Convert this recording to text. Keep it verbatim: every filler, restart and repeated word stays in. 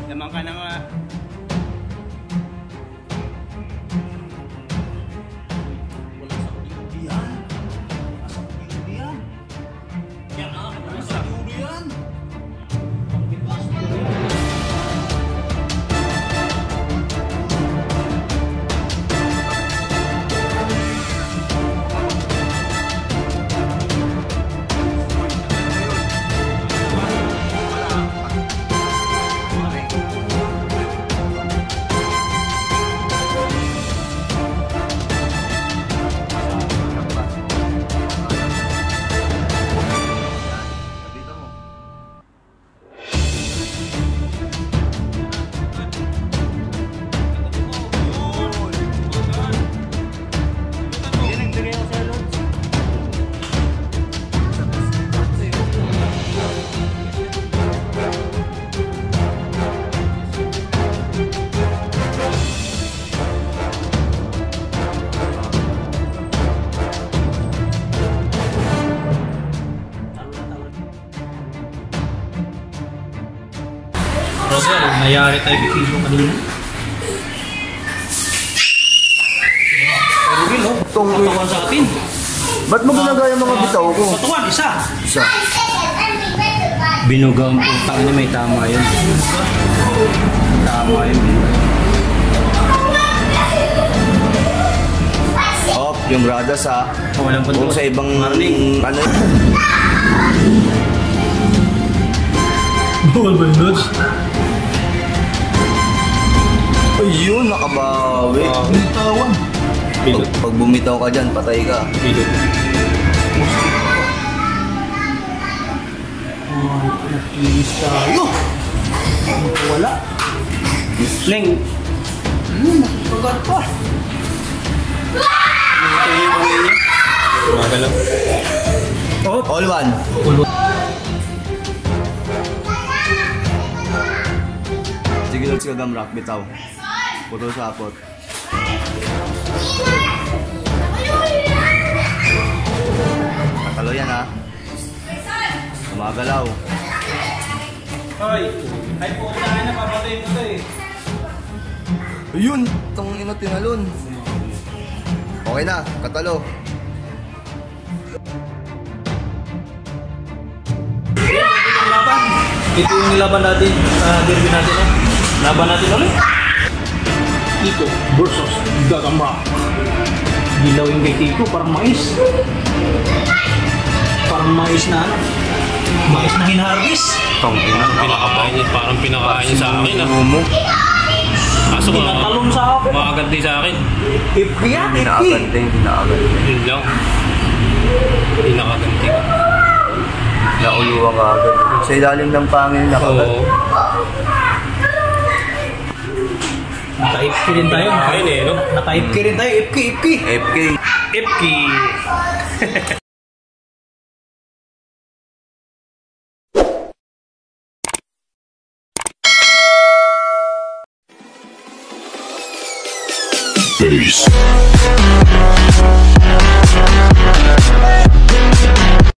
Naman ka na nga. Wala sa ulo yan. Wala sa ulo yan. Yan ah, wala sa ulo yan. Rosel, nayari tayo kay Kilo kanina. Pero Will, oh, patawan sa atin. Ba't mo ginagaya mga bitaw ko? Patawan, isa. Isa. Binuga ang putang niya, may tama yun. Tama yun. Op, yung bradas ha. Oh, walang punto. Kung sa ibang Marning. ano. Bawal ba yun, Lods? Ayun, nakabawi. Bitawan. Pag, pag bumitaw ka dyan, patay ka. Pilot. Ay, nakinis tayo. Wala. Neng. Hmm, nakipagat pa. Ito yung ano niya. Magalaw. Oh, all one. Sige, let's go gamrak, bitaw. Puro sapot. Katalo yan ha. Gumagalaw. Hoy, ay po sa akin na papatayin mo to eh. Ayun, itong ino tinalon. Okay na, katalo. Ito yung nilaban natin sa derby natin. Eh. Laban natin ulit. Kiko versus Gagamba. Dilaw yung kay Kiko, parang mais. Parang mais na ano. Mais na hinarvest. Tong ina, pinakain niya, parang pinakain niya sa akin ah. Kaso nga, Pinatalon sa akin. makaganti sa akin. Ipki yan, ipki. Pinakaganti, pinakaganti. Yun lang. Pinakaganti ka. Nauluwa ka agad. Sa ilalim ng pangil nakagat. Oo. Naka-ipki rin tayo. Pinakain eh, no? Naka-ipki rin tayo. Ipki, ipki. F K. Ipki. Peace.